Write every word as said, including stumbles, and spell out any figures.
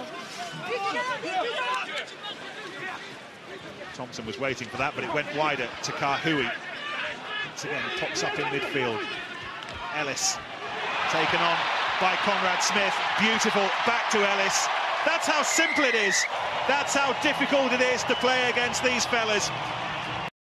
Thompson was waiting for that, but it went wider to Kahui. Once again, pops up in midfield. Ellis taken on by Conrad Smith. Beautiful, back to Ellis. That's how simple it is. That's how difficult it is to play against these fellas.